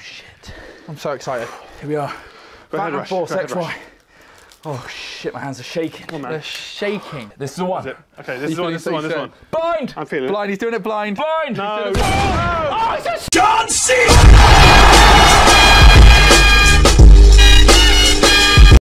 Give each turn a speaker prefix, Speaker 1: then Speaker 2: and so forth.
Speaker 1: shit. I'm so excited. Here we are.
Speaker 2: Batman Force XY.
Speaker 1: Oh shit, my hands are shaking.
Speaker 2: Oh,
Speaker 1: They're shaking. This is the one.
Speaker 2: Okay, this is the one, this is the one, this one.
Speaker 1: Blind!
Speaker 2: I'm feeling it.
Speaker 1: Blind, he's doing it blind.
Speaker 2: Blind! No!
Speaker 1: Oh, it's a
Speaker 3: John C.